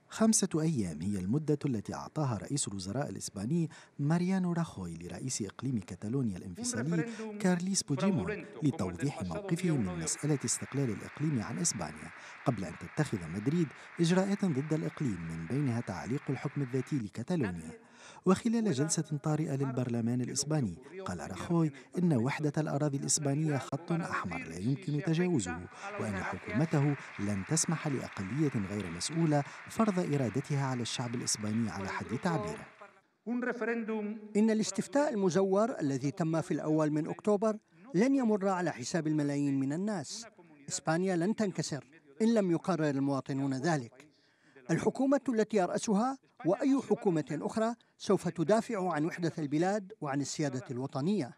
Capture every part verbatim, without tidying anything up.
خمسة أيام هي المدة التي أعطاها رئيس الوزراء الإسباني ماريانو راخوي لرئيس إقليم كتالونيا الانفصالي كارليس بوجيمون لتوضيح موقفه من مسألة استقلال الإقليم عن إسبانيا، قبل أن تتخذ مدريد إجراءات ضد الإقليم من بينها تعليق الحكم الذاتي لكتالونيا. وخلال جلسة طارئة للبرلمان الإسباني قال راخوي إن وحدة الأراضي الإسبانية خط أحمر لا يمكن تجاوزه، وأن حكومته لن تسمح لأقلية غير مسؤولة فرض إرادتها على الشعب الإسباني على حد تعبيره. إن الاستفتاء المزور الذي تم في الأول من أكتوبر لن يمر على حساب الملايين من الناس. إسبانيا لن تنكسر إن لم يقرر المواطنون ذلك. الحكومة التي يرأسها وأي حكومة أخرى سوف تدافع عن وحدة البلاد وعن السيادة الوطنية.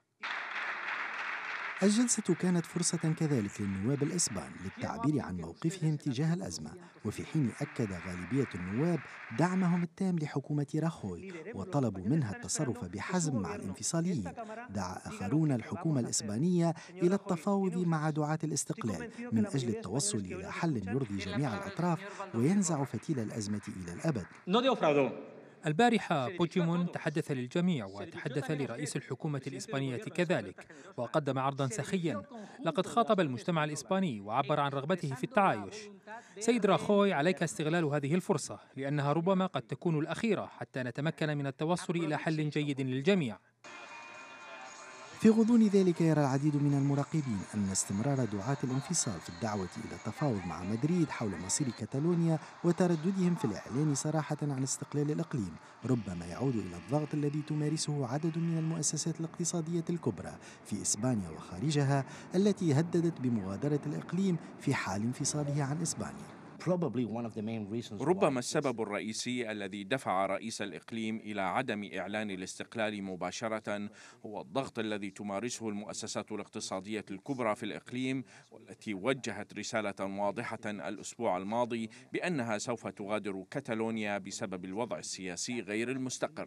الجلسة كانت فرصة كذلك للنواب الإسبان للتعبير عن موقفهم تجاه الأزمة، وفي حين أكد غالبية النواب دعمهم التام لحكومة راخوي وطلبوا منها التصرف بحزم مع الانفصاليين، دعا آخرون الحكومة الإسبانية إلى التفاوض مع دعاة الاستقلال من أجل التوصل إلى حل يرضي جميع الأطراف وينزع فتيل الأزمة إلى الأبد. البارحة بوجيمون تحدث للجميع وتحدث لرئيس الحكومة الإسبانية كذلك، وقدم عرضا سخيا. لقد خاطب المجتمع الإسباني وعبر عن رغبته في التعايش. سيد راخوي، عليك استغلال هذه الفرصة لأنها ربما قد تكون الأخيرة حتى نتمكن من التوصل إلى حل جيد للجميع. في غضون ذلك يرى العديد من المراقبين أن استمرار دعاة الانفصال في الدعوة إلى التفاوض مع مدريد حول مصير كتالونيا وترددهم في الإعلان صراحة عن استقلال الإقليم ربما يعود إلى الضغط الذي تمارسه عدد من المؤسسات الاقتصادية الكبرى في إسبانيا وخارجها التي هددت بمغادرة الإقليم في حال انفصاله عن إسبانيا. ربما السبب الرئيسي الذي دفع رئيس الإقليم إلى عدم إعلان الاستقلال مباشرة هو الضغط الذي تمارسه المؤسسات الاقتصادية الكبرى في الإقليم، والتي وجهت رسالة واضحة الأسبوع الماضي بأنها سوف تغادر كتالونيا بسبب الوضع السياسي غير المستقر.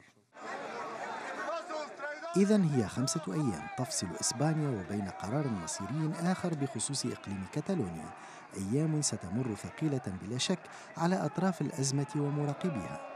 إذن هي خمسة أيام تفصل إسبانيا وبين قرار مصيري آخر بخصوص إقليم كتالونيا، أيام ستمر ثقيلة بلا شك على أطراف الأزمة ومراقبيها.